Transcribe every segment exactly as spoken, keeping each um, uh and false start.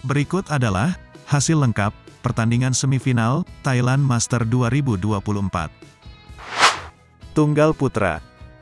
Berikut adalah hasil lengkap pertandingan semifinal Thailand Master dua ribu dua puluh empat. Tunggal putra.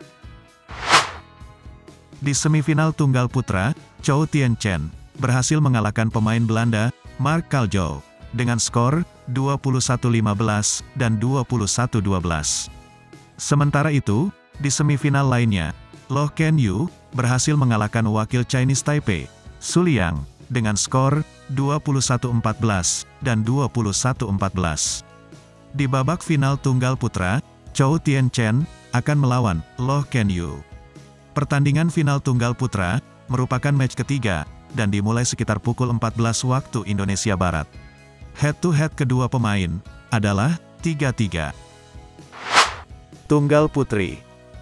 Di semifinal tunggal putra, Chou Tien-chen berhasil mengalahkan pemain Belanda, Mark Kaljou, dengan skor dua puluh satu lima belas dan dua puluh satu dua belas. Sementara itu, di semifinal lainnya, Loh Ken Yu berhasil mengalahkan wakil Chinese Taipei, Su Liang, dengan skor dua puluh satu empat belas dan dua puluh satu empat belas. Di babak final tunggal putra, Chou Tien-chen akan melawan Loh Ken Yu. Pertandingan final tunggal putra merupakan match ketiga dan dimulai sekitar pukul empat belas waktu Indonesia Barat. Head-to-head kedua pemain adalah tiga tiga. Tunggal putri.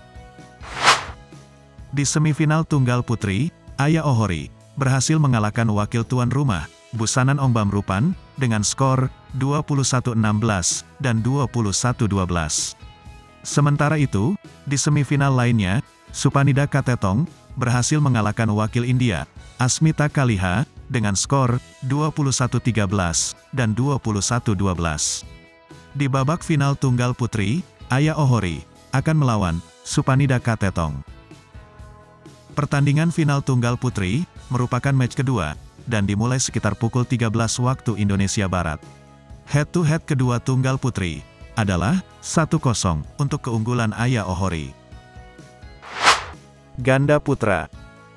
Di semifinal tunggal putri, Aya Ohori berhasil mengalahkan wakil tuan rumah, Busanan Ongbamrupan, dengan skor dua puluh satu enam belas dan dua puluh satu dua belas. Sementara itu, di semifinal lainnya, Supanida Katetong berhasil mengalahkan wakil India, Asmita Kaliha, dengan skor dua puluh satu tiga belas dan dua puluh satu dua belas. Di babak final tunggal putri, Aya Ohori akan melawan Supanida Katetong. Pertandingan final tunggal putri merupakan match kedua dan dimulai sekitar pukul tiga belas waktu Indonesia Barat. Head-to-head kedua tunggal putri adalah satu kosong untuk keunggulan Aya Ohori. Ganda putra.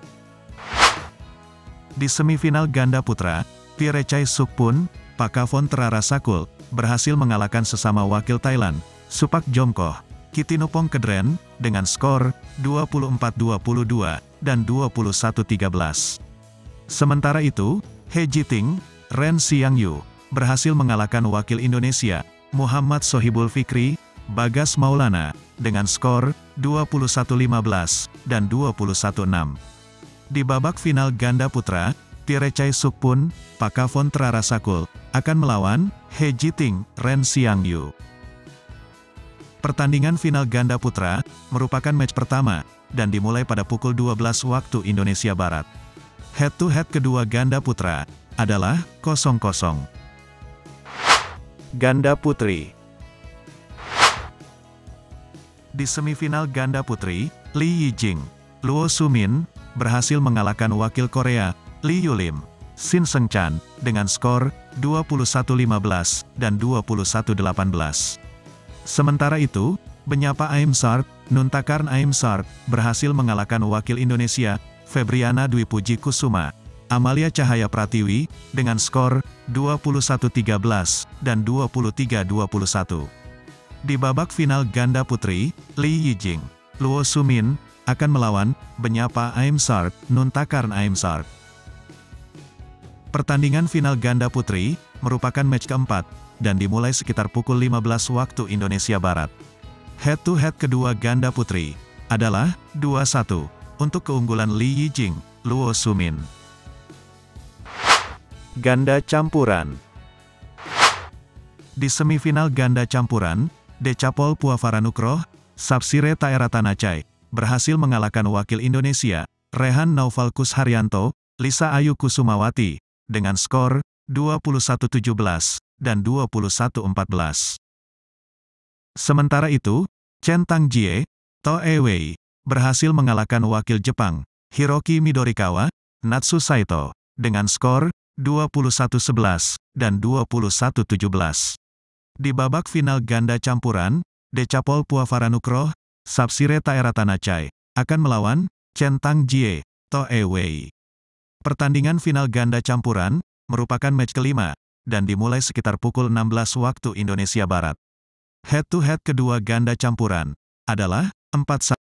Di semifinal ganda putra, Virecai Sukpun, Pakavon Terarasakul, berhasil mengalahkan sesama wakil Thailand, Supak Jomkoh, Kitinupong Kedren, dengan skor dua puluh empat dua puluh dua dan dua puluh satu tiga belas. Sementara itu, He Jiting, Ren Xiangyu, berhasil mengalahkan wakil Indonesia, Muhammad Sohibul Fikri, Bagas Maulana, dengan skor dua puluh satu lima belas dan dua puluh satu enam. Di babak final ganda putra, Virecai Sukpun, Pakavon Terarasakul, akan melawan He Jiting, Ren Xiangyu. Pertandingan final ganda putra merupakan match pertama dan dimulai pada pukul dua belas waktu Indonesia Barat. Head-to-head kedua ganda putra adalah kosong kosong. Ganda putri. Di semifinal ganda putri, Lee Yijing, Luo Sumin, berhasil mengalahkan wakil Korea, Lee Yulim, Shin Seung-chan, dengan skor dua puluh satu lima belas dan dua puluh satu delapan belas. Sementara itu, Benyapa Aimsark, Nuntakarn Aimsark, berhasil mengalahkan wakil Indonesia, Febriana Dwi Puji Kusuma, Amalia Cahaya Pratiwi, dengan skor dua puluh satu tiga belas dan dua puluh tiga dua puluh satu. Di babak final ganda putri, Lee Yijing, Luo Sumin, akan melawan Benyapa Aimsark, Nuntakarn Aimsark. Pertandingan final ganda putri merupakan match keempat dan dimulai sekitar pukul lima belas waktu Indonesia Barat. Head-to-head kedua ganda putri adalah dua satu untuk keunggulan Lee Yijing, Luo Sumin. Ganda campuran. Di semifinal ganda campuran, Decapol Puavaranukroh, Sapsire Taeratanachai, berhasil mengalahkan wakil Indonesia, Rehan Naufalkus Haryanto, Lisa Ayu Kusumawati, dengan skor dua puluh satu tujuh belas dan dua puluh satu empat belas. Sementara itu, Chen Tangjie, To Ewei, berhasil mengalahkan wakil Jepang, Hiroki Midorikawa, Natsu Saito, dengan skor dua puluh satu sebelas dan dua puluh satu tujuh belas. Di babak final ganda campuran, Decapol Puavaranukroh, Sapsire Taeratanachai, akan melawan Chen Tangjie, To Ewei. Pertandingan final ganda campuran merupakan match kelima dan dimulai sekitar pukul enam belas waktu Indonesia Barat. Head-to-head kedua ganda campuran adalah empat satu.